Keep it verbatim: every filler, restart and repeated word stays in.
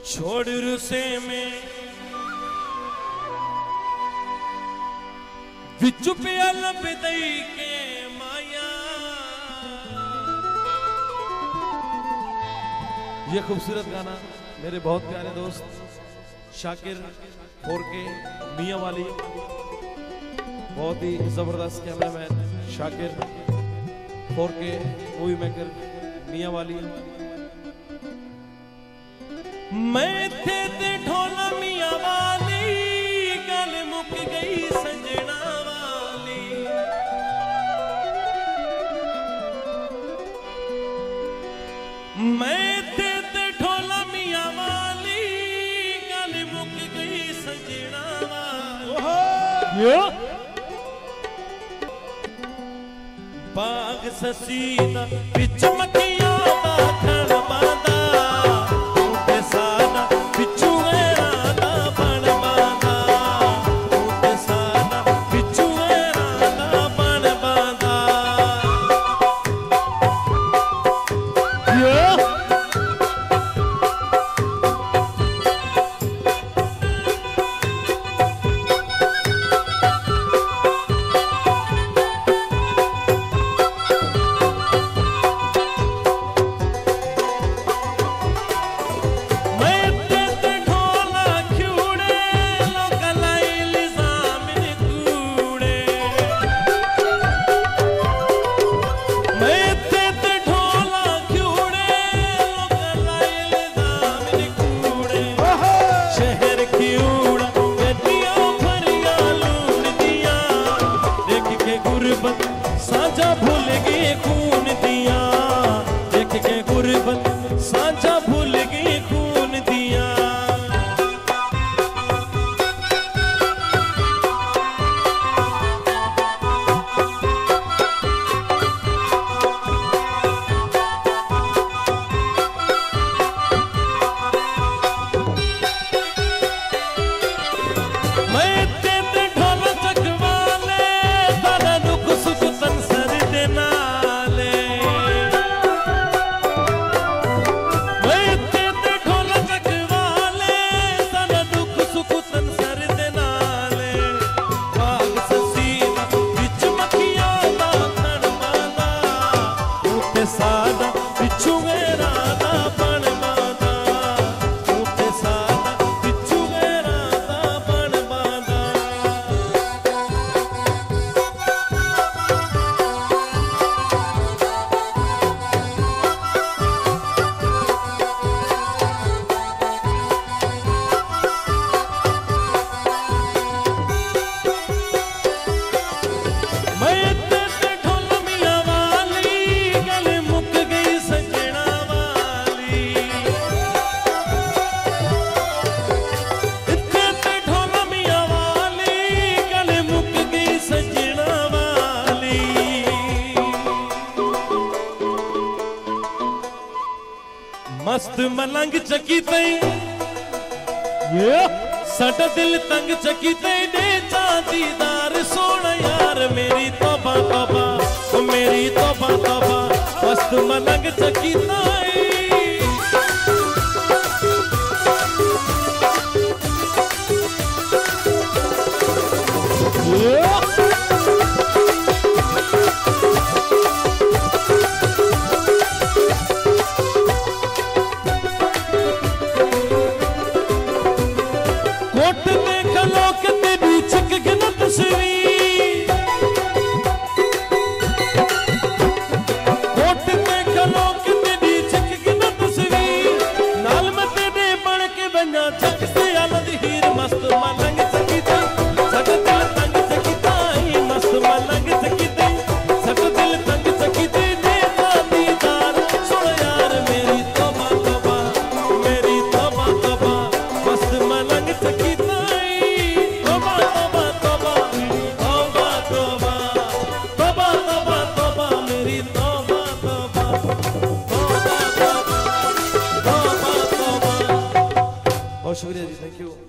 छोड़ रुसे में विचु पिया लब दई के माया। ये खूबसूरत गाना मेरे बहुत प्यारे दोस्त शाकिर फोर के मियां वाली, बहुत ही जबरदस्त cameraman Shakir four K movie maker मियां वाली। मैं थे ते ढोला मियां वाली, गल मुक गई सजना वाली। मैं थे ते ढोला मियां वाली, गल मुक गई सजना वाली। बाग ससीदा बिच मखियां दा खण बांदा, उते सादा बिचू एरा दा बण बांदा, उते सादा बिचू एरा दा बण बांदा। साझा भूल गए खून दिया, देख के गुरबत साझा भूल गए खून दिया। सादा बिचू मेरा दा बण बांदा, उते सादा बिचू मेरा दा बण बांदा। मस्त मलंग चकी तई साडा दिल तंग चकी तई, दे चांदीदार सोना यार मेरी तौबा तौबा, ओ मेरी तौबा तौबा। मस्त मलंग चकी तई शुक्रिया जी, थैंक यू।